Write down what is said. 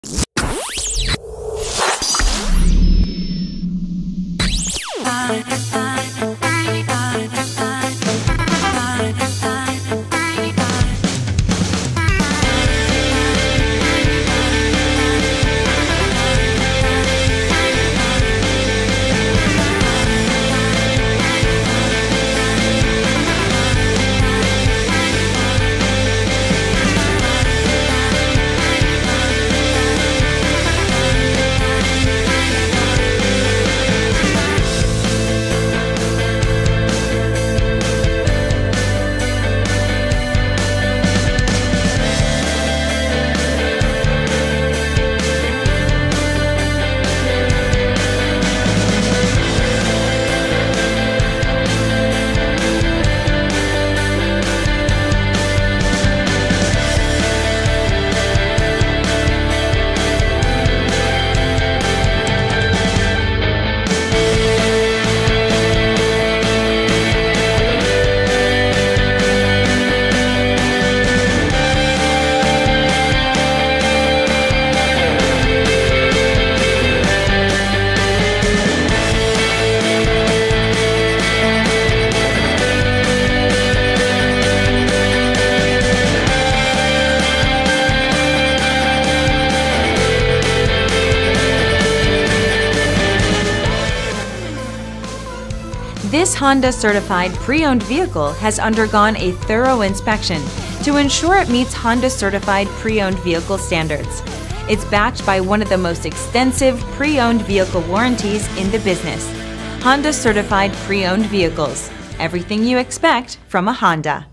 This Honda certified pre-owned vehicle has undergone a thorough inspection to ensure it meets Honda certified pre-owned vehicle standards. It's backed by one of the most extensive pre-owned vehicle warranties in the business. Honda certified pre-owned vehicles. Everything you expect from a Honda.